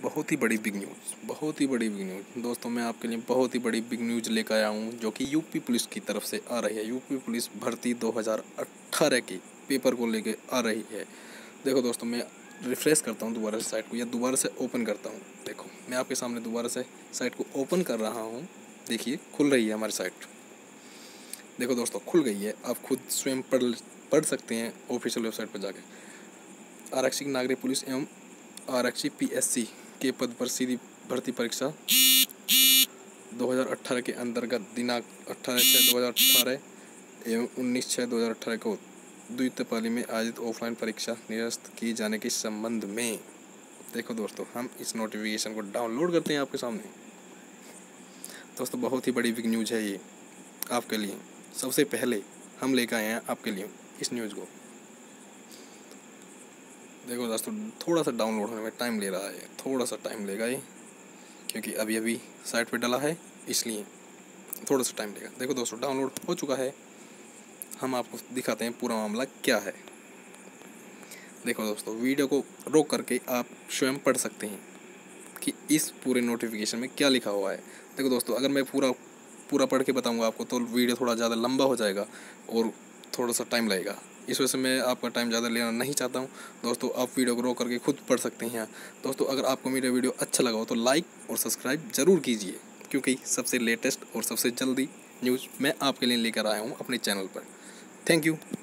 बहुत ही बड़ी big news दोस्तों, मैं आपके लिए बहुत ही बड़ी बिग न्यूज़ लेकर आया हूँ, जो कि यूपी पुलिस की तरफ से आ रही है। यूपी पुलिस भर्ती 2018 की पेपर को लेके आ रही है। देखो दोस्तों, मैं रिफ्रेश करता हूँ दोबारा से साइट को, या दोबारा से ओपन करता हूँ। देखो, मैं आपके सामने दोबारा से साइट को ओपन कर रहा हूँ। देखिए, खुल रही है हमारी साइट। देखो दोस्तों, खुल गई है। आप खुद स्वयं पढ़ सकते हैं ऑफिशियल वेबसाइट पर जाके। आरक्षी नागरिक पुलिस एवं आरक्षी पीएससी के पद पर सीधी भर्ती परीक्षा 2018 के अंतर्गत दिनांक 18/6/2018 एवं 19/6/2018 को द्वितीय पाली में आयोजित ऑफलाइन परीक्षा निरस्त किए जाने के संबंध में। देखो दोस्तों, हम इस नोटिफिकेशन को डाउनलोड करते हैं आपके सामने। दोस्तों, बहुत ही बड़ी बिग न्यूज़ है ये आपके लिए। सबसे पहले हम लेकर आए हैं आपके लिए इस न्यूज़ को। देखो दोस्तों, थोड़ा सा डाउनलोड होने में टाइम ले रहा है, थोड़ा सा टाइम लेगा ये, क्योंकि अभी अभी साइट पे डला है, इसलिए थोड़ा सा टाइम लेगा। देखो दोस्तों, डाउनलोड हो चुका है। हम आपको दिखाते हैं पूरा मामला क्या है। देखो दोस्तों, वीडियो को रोक करके आप स्वयं पढ़ सकते हैं कि इस पूरे नोटिफिकेशन में क्या लिखा हुआ है। देखो दोस्तों, अगर मैं पूरा पढ़ के बताऊंगा आपको तो वीडियो थोड़ा ज़्यादा लंबा हो जाएगा और थोड़ा सा टाइम लगेगा। इस वजह से मैं आपका टाइम ज़्यादा लेना नहीं चाहता हूं। दोस्तों, आप वीडियो को रोक करके खुद पढ़ सकते हैं। दोस्तों, अगर आपको मेरा वीडियो अच्छा लगा हो तो लाइक और सब्सक्राइब ज़रूर कीजिए, क्योंकि सबसे लेटेस्ट और सबसे जल्दी न्यूज़ मैं आपके लिए लेकर आया हूँ अपने चैनल पर। Thank you.